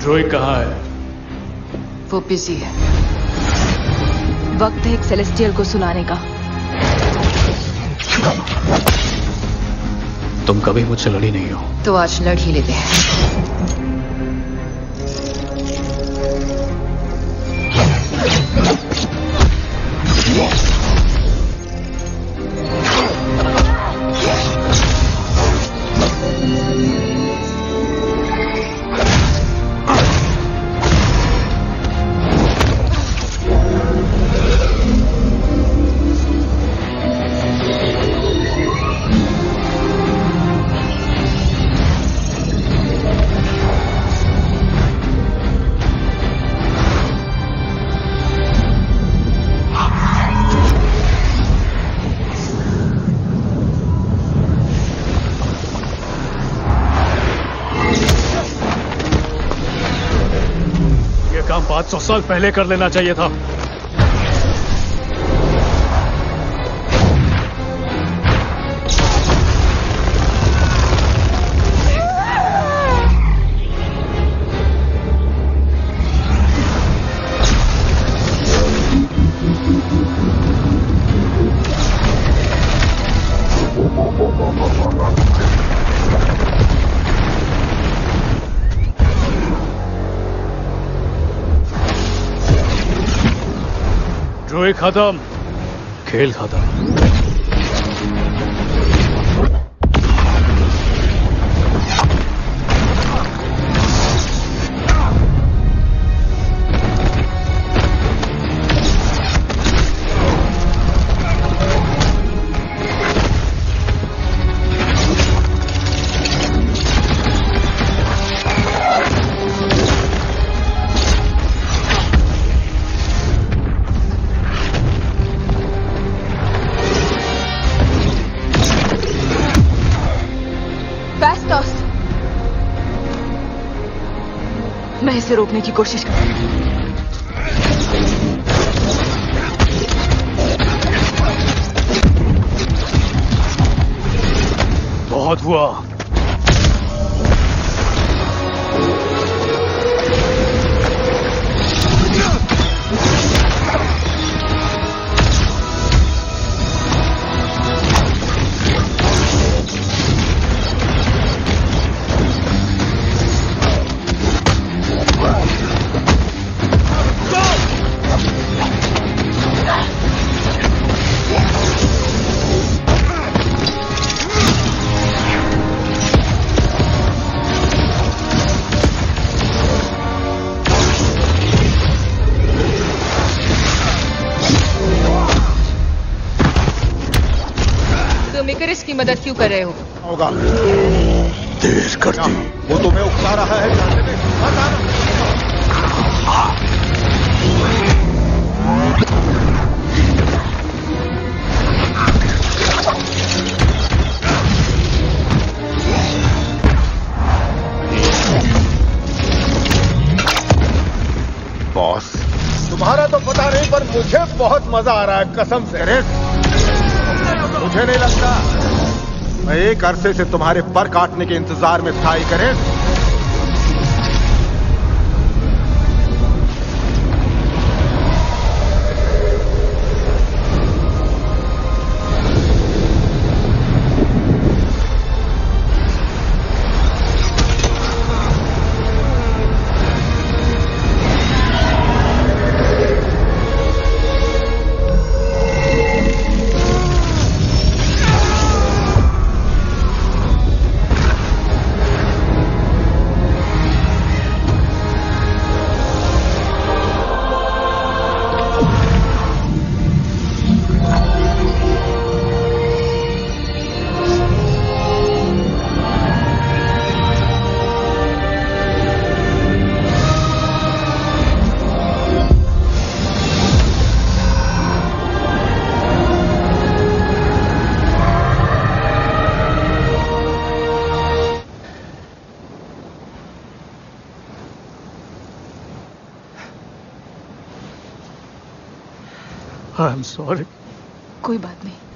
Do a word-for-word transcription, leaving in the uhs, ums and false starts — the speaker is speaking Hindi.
ड्रूइग कहाँ है? वो बिजी है। वक्त है एक सेलेस्टियल को सुलाने का। तुम कभी मुझसे लड़ी नहीं हो, तो आज लड़ ही लेते हैं। पाँच सौ साल पहले कर लेना चाहिए था। ड्रूइग खत्म, खेल खत्म। Phastos! मैं इसे रोकने की कोशिश कर रही हूं। बहुत हुआ। तुम इकरिस की मदद क्यों कर रहे हो? होगा देर करती। वो तुम्हें उकसा रहा है, जानने में मत आना। बॉस, तुम्हारा तो पता नहीं, पर मुझे बहुत मजा आ रहा है कसम से। मुझे नहीं लगता मैं एक अरसे से तुम्हारे पर काटने के इंतजार में था। Ikaris, I am sorry. कोई बात नहीं।